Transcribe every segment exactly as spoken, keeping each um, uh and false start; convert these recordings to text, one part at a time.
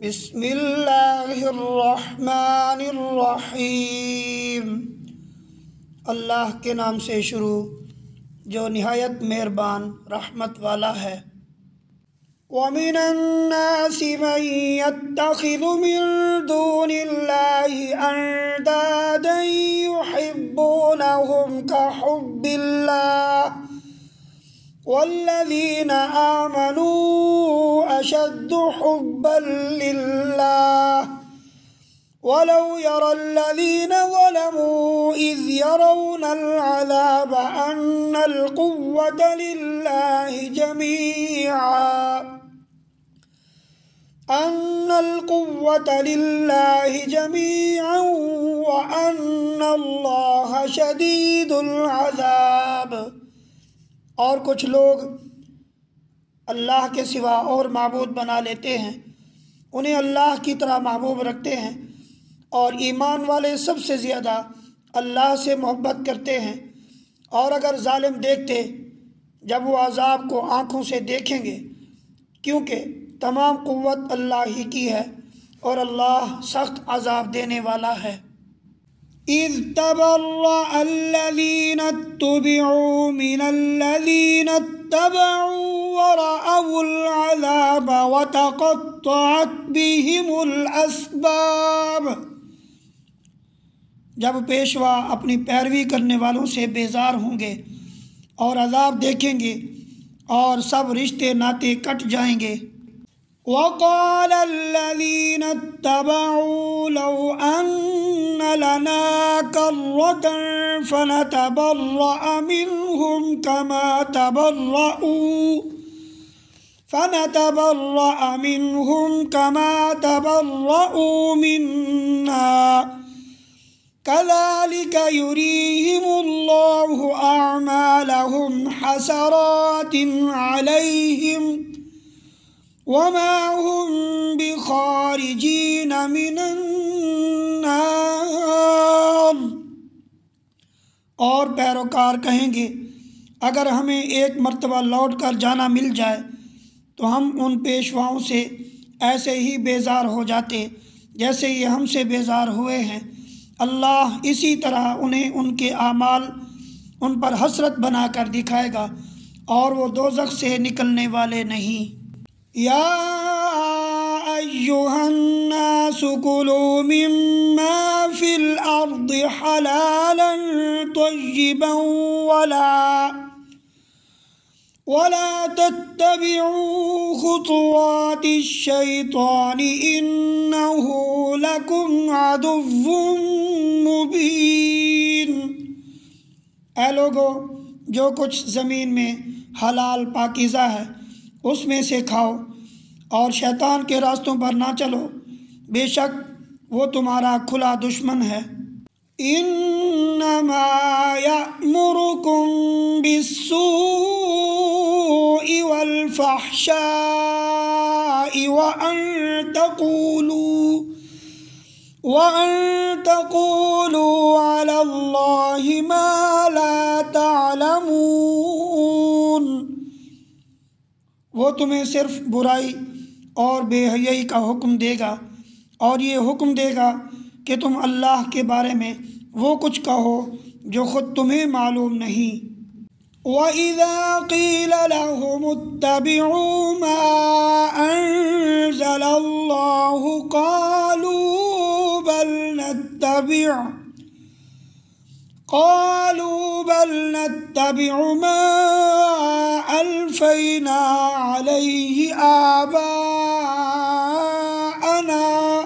بسم اللہ الرحمن الرحیم۔ اللہ کے نام سے شروع جو نہایت مہربان رحمت والا ہے۔ وَمِنَ النَّاسِ مَن يَتَّخِذُ مِن دُونِ اللَّهِ أَندَادًا يُحِبُّونَهُمْ كَحُبِّ اللَّهِ وَالَّذِينَ آمَنُوا أَشَدُّ حُبًّا لِلَّهِ وَلَوْ يَرَى الَّذِينَ ظَلَمُوا إِذْ يَرَوْنَ الْعَذَابَ أَنَّ الْقُوَّةَ لِلَّهِ جَمِيعًا أَنَّ الْقُوَّةَ لِلَّهِ جَمِيعًا وَأَنَّ اللَّهَ شَدِيدُ الْعَذَابِ۔ اور کچھ لوگ اللہ کے سوا اور معبود بنا لیتے ہیں، انہیں اللہ کی طرح محبوب رکھتے ہیں اور ایمان والے سب سے زیادہ اللہ سے محبت کرتے ہیں۔ اور اگر ظالم دیکھتے جب وہ عذاب کو آنکھوں سے دیکھیں گے، کیونکہ تمام قوت اللہ ہی کی ہے اور اللہ سخت عذاب دینے والا ہے۔ اِذْ تَبَرَّأَ الَّذِينَ اتُّبِعُوا مِنَ الَّذِينَ اتَّبَعُوا وَرَأَوُا الْعَذَابَ وَتَقَطَّعَتْ بِهِمُ الْأَسْبَابُ۔ جب پیشوا اپنی پیروی کرنے والوں سے بیزار ہوں گے اور عذاب دیکھیں گے اور سب رشتے ناطے کٹ جائیں گے۔ وَقَالَ الَّذِينَ اتَّبَعُوا لَوْ أَنَّ لَنَا كَرَّةً فَنَتَبَرَّأَ مِنْهُمْ كَمَا تَبَرَّؤُوا فَنَتَبَرَّأَ مِنْهُمْ كَمَا تَبَرَّؤُوا مِنَّا كَذَلِكَ يُرِيهِمُ اللَّهُ أَعْمَالَهُمْ حَسَرَاتٍ عَلَيْهِمْ وَمَا هُمْ بِخَارِجِينَ مِنَ النَّارِ۔ اور پیروکار کہیں گے اگر ہمیں ایک مرتبہ لوٹ کر جانا مل جائے تو ہم ان پیشواؤں سے ایسے ہی بیزار ہو جاتے جیسے یہ ہم سے بیزار ہوئے ہیں۔ اللہ اسی طرح انہیں ان کے اعمال ان پر حسرت بنا کر دکھائے گا اور وہ دوزخ سے نکلنے والے نہیں۔ یا ایہا الناس کلوا مما فی الارض حلالا طیبا ولا ولا تتبعوا خطوات الشیطان انہ لکم عدو مبین۔ اے لوگو، جو کچھ زمین میں حلال پاکیزہ ہے اس میں سے کھاؤ اور شیطان کے راستوں پر نہ چلو، بے شک وہ تمہارا کھلا دشمن ہے۔ انما یأمرکم بالسوء والفحشاء وان تقولوا وان تقولوا علی اللہ ما لا تعلمون۔ وہ تمہیں صرف برائی اور بے حیائی کا حکم دے گا اور یہ حکم دے گا کہ تم اللہ کے بارے میں وہ کچھ کہو جو خود تمہیں معلوم نہیں۔ وَإِذَا قِيلَ لَهُمُ اتَّبِعُوا مَا أَنزَلَ اللَّهُ قَالُوا بَلْ نَتَّبِعُ قالوا بل نتبع ما ألفينا عليه آباءنا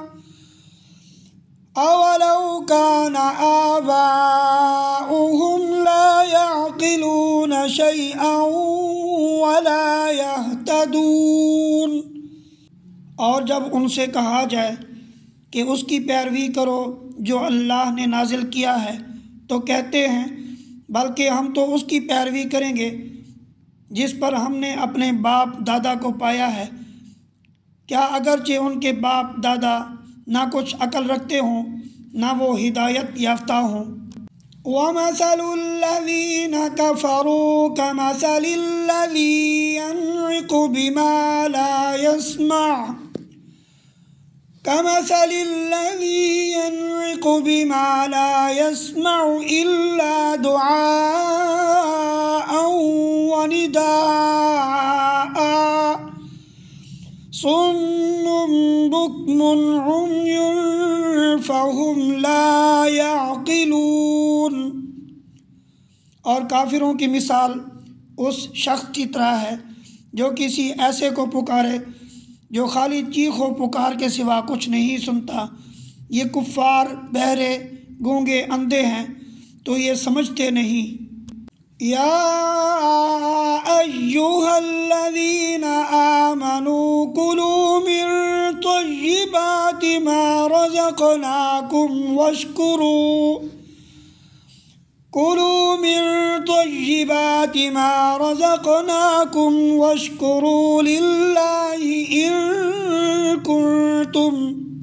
أولو كان آباؤهم لا يعقلون شيئا ولا يهتدون۔ اور جب ان سے کہا جائے کہ اس کی پیروی کرو جو اللہ نے نازل کیا ہے تو کہتے ہیں بلکہ ہم تو اس کی پیروی کریں گے جس پر ہم نے اپنے باپ دادا کو پایا ہے، کیا اگرچہ ان کے باپ دادا نہ کچھ عقل رکھتے ہوں نہ وہ ہدایت یافتہ ہوں۔ وَمَثَلُ الَّذِينَ كَفَرُوا كَمَثَلِ الَّذِي يَنْعِقُ بِمَا لَا يَسْمَعُ كمثل الذي ينعق بما لا يسمع إلا دعاء ونداء صم بكم عمي فهم لا يعقلون۔ اور کافروں کی مثال اس شخص کی طرح ہے جو کسی ایسے کو پکارے جو خالی چیخ و پکار کے سوا کچھ نہیں سنتا۔ یہ کفار بہرے، گونگے، اندھے ہیں تو یہ سمجھتے نہیں۔ یا ایہا الذین آمنوا کلوا من طیبات ما رزقناکم واشکروا کلوا من طیبات ما رزقناکم واشکروا للہ ان کنتم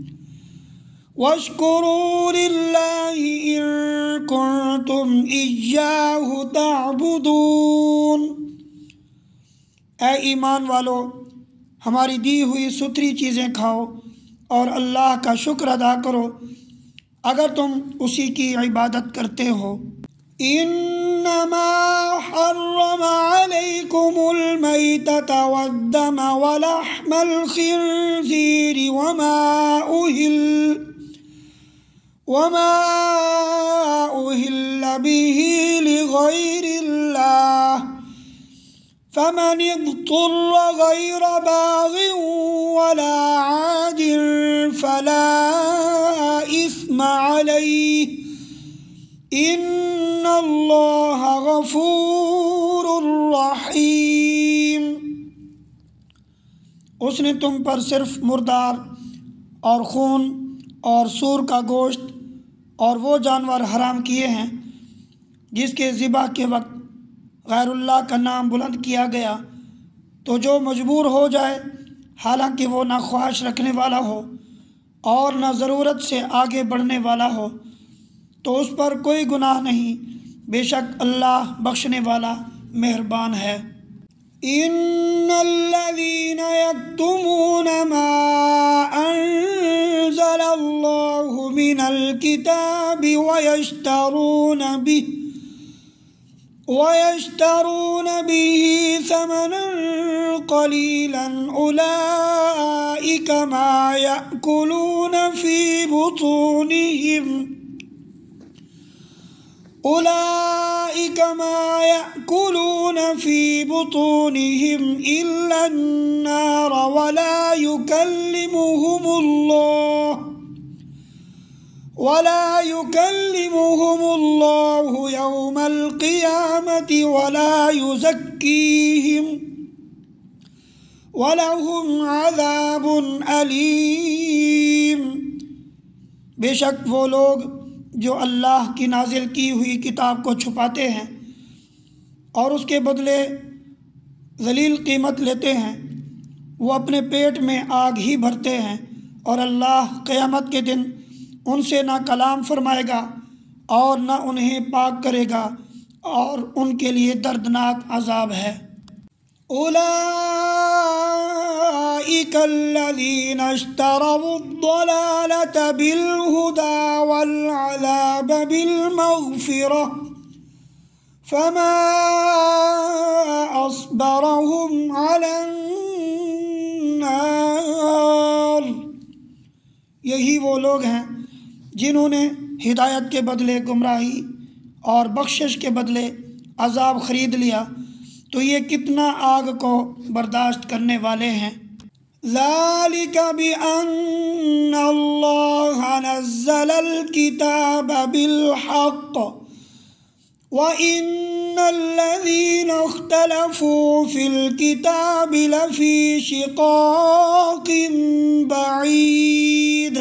واشکروا للہ ان کنتم ایاہ تعبدون۔ اے ایمان والو، ہماری دی ہوئی ستھری چیزیں کھاؤ اور اللہ کا شکر ادا کرو اگر تم اسی کی عبادت کرتے ہو۔ انما حرم علیکم المیتۃ والدم ولحم الخنزیر وما اہل وما اہل به لغیر اللہ فمن اضطر غیر باغ ولا عاد فلا اثم علیہ ان اللہ غفور رحیم۔ اس نے تم پر صرف مردار اور خون اور سور کا گوشت اور وہ جانور حرام کیے ہیں جس کے ذبح کے وقت غیر اللہ کا نام بلند کیا گیا، تو جو مجبور ہو جائے حالانکہ وہ نہ خواہش رکھنے والا ہو اور نہ ضرورت سے آگے بڑھنے والا ہو تو اس پر کوئی گناہ نہیں، بے شک اللہ بخشنے والا مہربان ہے۔ ان الذين يكتمون ما انزل الله من الكتاب ويشترون به ويشترون به ثمنا قليلا اولئك ما يأكلون في بطونهم أولئك ما يأكلون في بطونهم إلا النار ولا يكلمهم الله ولا يكلمهم الله يوم القيامة ولا يزكيهم ولهم عذاب أليم۔ بے شک وہ لوگ جو اللہ کی نازل کی ہوئی کتاب کو چھپاتے ہیں اور اس کے بدلے ذلیل قیمت لیتے ہیں، وہ اپنے پیٹ میں آگ ہی بھرتے ہیں اور اللہ قیامت کے دن ان سے نہ کلام فرمائے گا اور نہ انہیں پاک کرے گا اور ان کے لیے دردناک عذاب ہے۔ أولئك الذين اشتروا الضلالة بالهدى والعذاب بالمغفرة فما أصبرهم على النار۔ یہی وہ لوگ ہیں جنہوں نے ہدایت کے بدلے گمراہی اور بخشش کے بدلے عذاب خرید لیا، تو یہ کتنا آگ کو برداشت کرنے والے ہیں۔ ذالک بأن اللہ نزل الکتاب بالحق وإن الذین اختلفوا فی الکتاب لفی شقاق بعید۔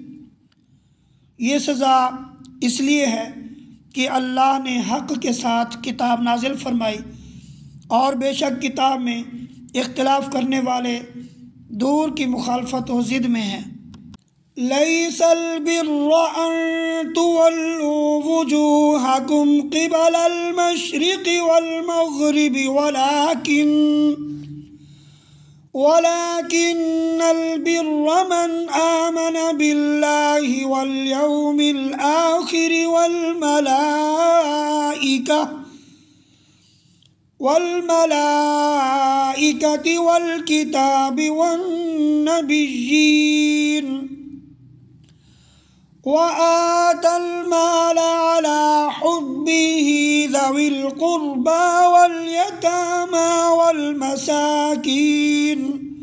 یہ سزا اس لیے ہے کہ اللہ نے حق کے ساتھ کتاب نازل فرمائی اور بے شک کتاب میں اختلاف کرنے والے دور کی مخالفت و ضد میں ہیں۔ لیس البر ان تولوا وجوہکم قبل المشرق والمغرب ولكن ولكن البر من آمن بالله واليوم الآخر والملائكة والملائكة والكتاب والنبيين وآتى المال على حبه ذوي القربى واليتامى والمساكين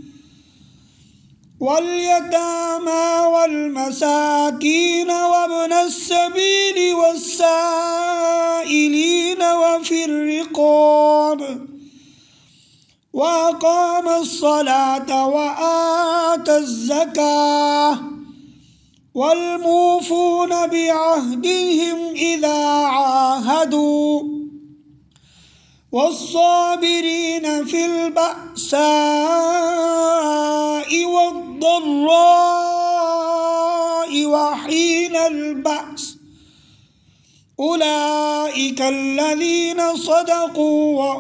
واليتامى والمساكين وابن السبيل والسائلين وفي الرقاب وأقام الصلاة وآتى الزكاة والموفون بعهدهم إذا عاهدوا والصابرين في البأساء والضراء وحين البأس أولئك الذين صدقوا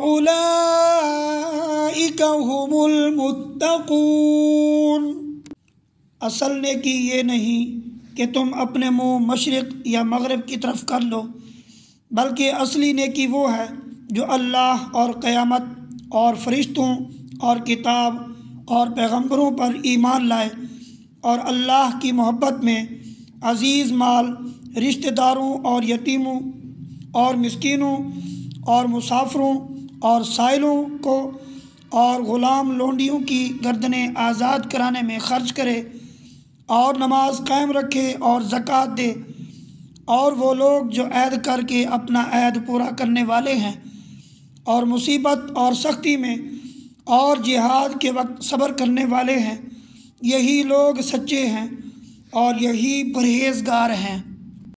وأولئك هم المتقون۔ اصل نیکی یہ نہیں کہ تم اپنے منہ مشرق یا مغرب کی طرف کر لو، بلکہ اصلی نیکی وہ ہے جو اللہ اور قیامت اور فرشتوں اور کتاب اور پیغمبروں پر ایمان لائے اور اللہ کی محبت میں عزیز مال، رشتہ داروں اور یتیموں اور مسکینوں اور مسافروں اور سائلوں کو اور غلام لونڈیوں کی گردنیں آزاد کرانے میں خرچ کرے اور نماز قائم رکھے اور زکوٰۃ دے، اور وہ لوگ جو عہد کر کے اپنا عہد پورا کرنے والے ہیں اور مصیبت اور سختی میں اور جہاد کے وقت صبر کرنے والے ہیں، یہی لوگ سچے ہیں اور یہی پرہیزگار ہیں۔